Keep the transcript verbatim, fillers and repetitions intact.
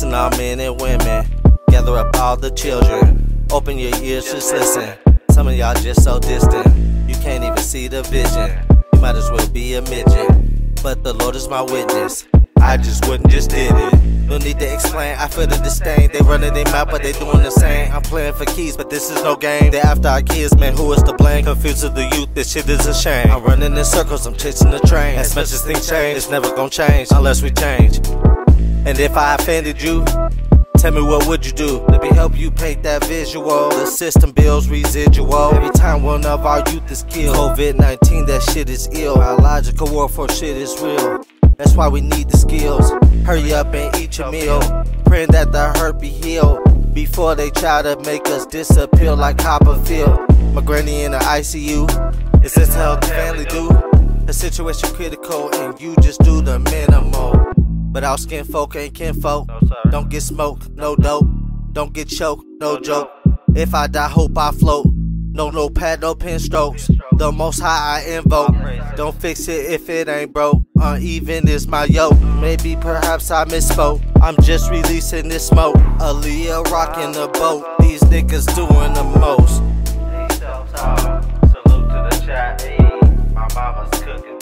Listen, all men and women, gather up all the children. Open your ears, just listen. Some of y'all just so distant, you can't even see the vision. You might as well be a midget, but the Lord is my witness. I just wouldn't, just did it. No need to explain, I feel the disdain. They running their mouth, but they doing the same. I'm playing for keys, but this is no game. They after our kids, man, who is to blame? Confused with the youth, this shit is a shame. I'm running in circles, I'm chasing the train. As much as things change, it's never gonna change unless we change. And if I offended you, tell me what would you do? Let me help you paint that visual. The system builds residual. Every time one of our youth is killed. COVID nineteen, that shit is ill. Biological warfare shit is real. That's why we need the skills. Hurry up and eat your meal, praying that the hurt be healed before they try to make us disappear like Copperfield. My granny in the I C U, is this how the family do? The situation critical and you just do the minimal. But our skin folk ain't kinfolk. Don't get smoked, no dope. Don't get choked, no joke. If I die, hope I float. No notepad, no pen strokes. The most high I invoke. Don't fix it if it ain't broke. Uneven is my yoke. Maybe perhaps I misspoke. I'm just releasing this smoke. Aaliyah rocking the boat. These niggas doing the most. Salute to the chat. My mama's cooking.